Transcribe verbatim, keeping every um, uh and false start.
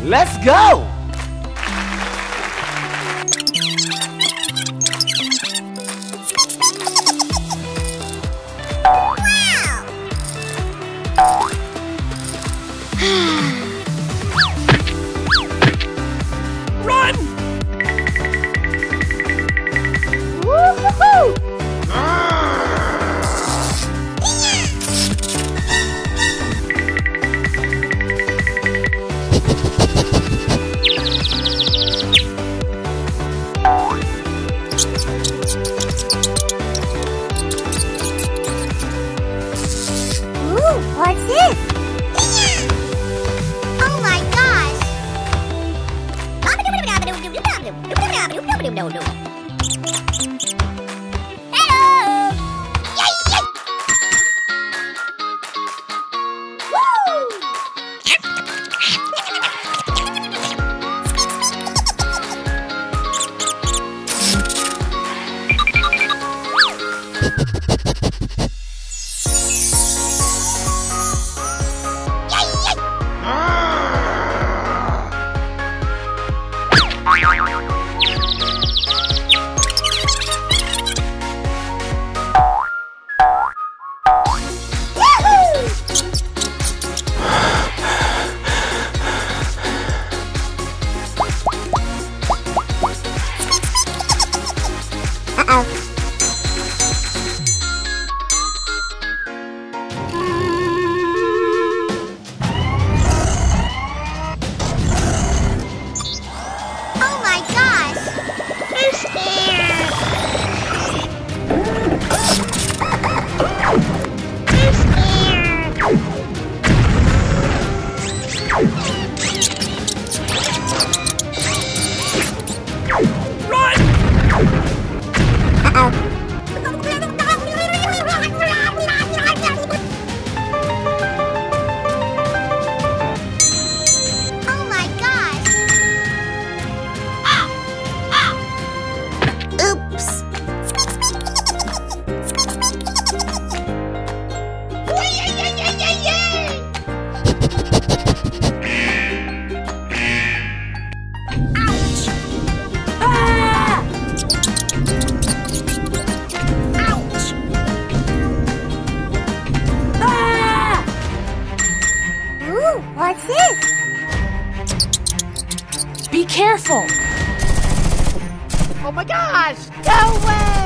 Let's go! Run! Woo-hoo-hoo! Ooh, what's this? Oh my gosh! Hello! Yay, yay! Woo! Uh-oh. Oh my gosh! I'm scared. I'm scared. Run! Uh-oh. Oh my gosh! Oops! Ouch! Ah! Ouch! Ah! Ooh, what's this? Be careful! Oh my gosh! Go away!